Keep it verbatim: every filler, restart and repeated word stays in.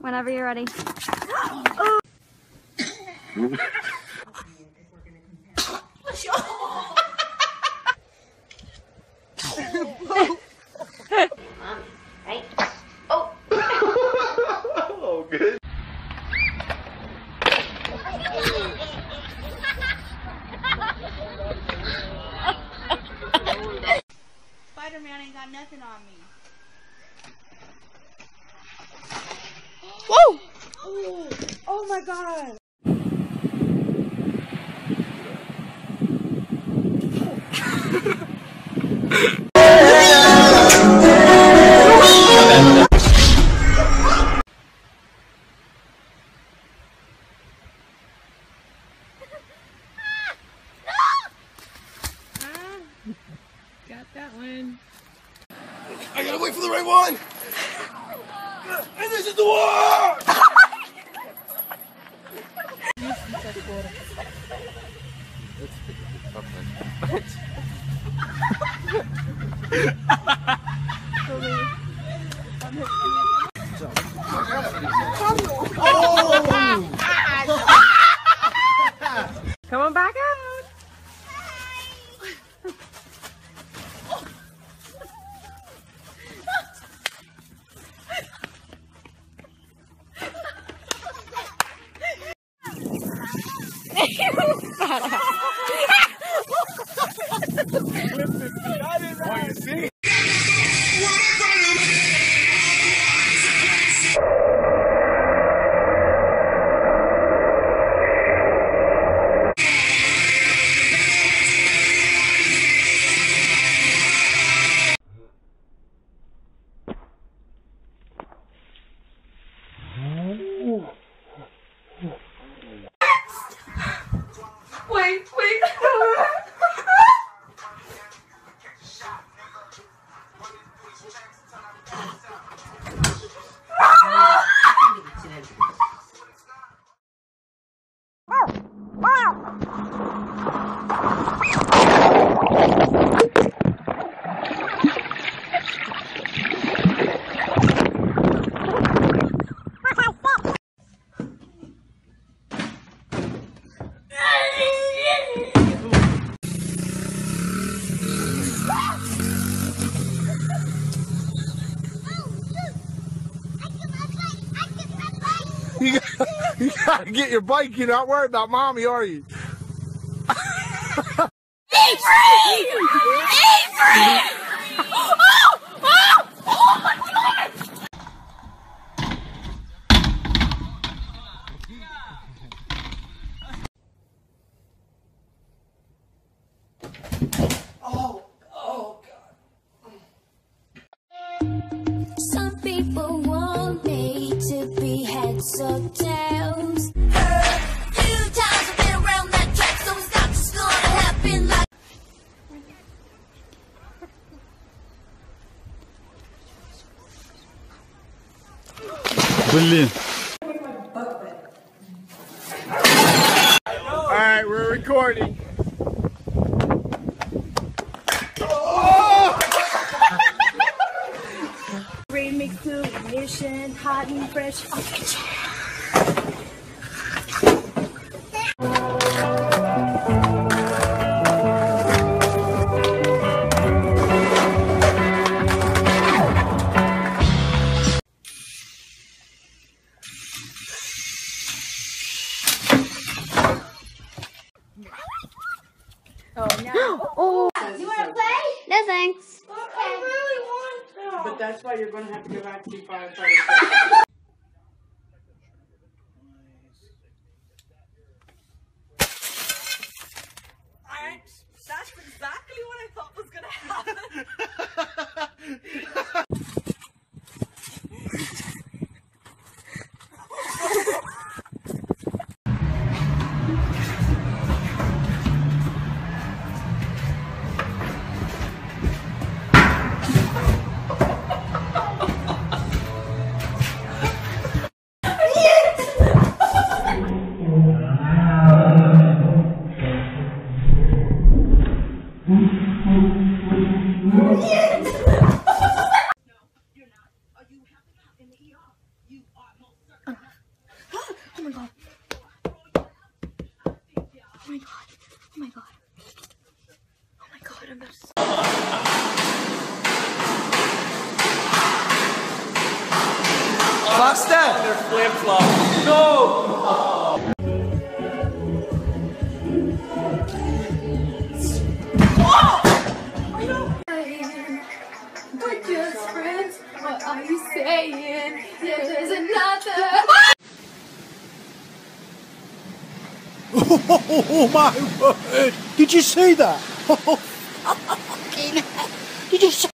Whenever you're ready. Oh. Right. Oh. Oh, good. Spider-Man ain't got nothing on me. Whoa! Oh, oh my god. Got that one. I gotta wait for the right one! And this is the one! Come on back out. Oh, you see? Wait, wait. You gotta, you gotta get your bike. You're not worried about mommy, are you? Eat free! Eat free! Oh! Oh! Oh my god! Oh, oh God. Some people want me to be heads or tails. Few times I've been around that track, so it's not just gonna happen like. Блин. All right, we're recording. Remix to ignition, hot and fresh off the chair. Oh no. Oh. You wanna play? No thanks. Okay. I really want to. But that's why you're going to have to go back to be firefighters. That's exactly what I thought was going to happen. You are most certainly. kırılırız. Faster! We're just friends. What are you saying? Yeah, there's another. Oh my word! Did you see that? Did you see?